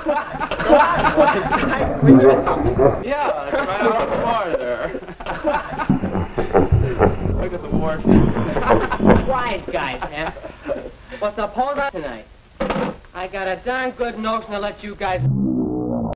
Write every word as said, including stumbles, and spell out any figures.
Yeah, it's right out on the water there. Look at the warship. Wise guys, huh? Well, suppose I tonight. I got a darn good notion to let you guys...